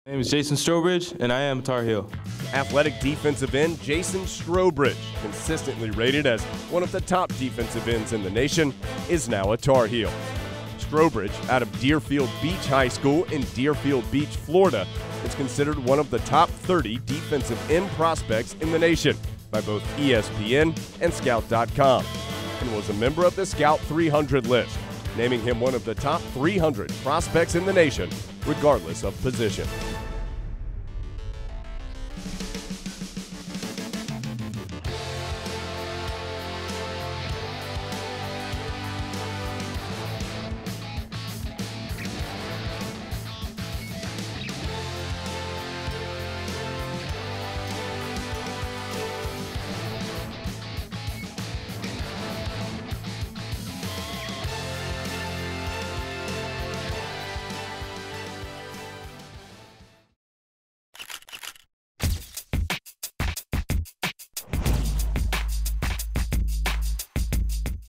My name is Jason Strowbridge, and I am a Tar Heel. Athletic defensive end Jason Strowbridge, consistently rated as one of the top defensive ends in the nation, is now a Tar Heel. Strowbridge, out of Deerfield Beach High School in Deerfield Beach, Florida, is considered one of the top 30 defensive end prospects in the nation by both ESPN and Scout.com, and was a member of the Scout 300 list, naming him one of the top 300 prospects in the nation, regardless of position.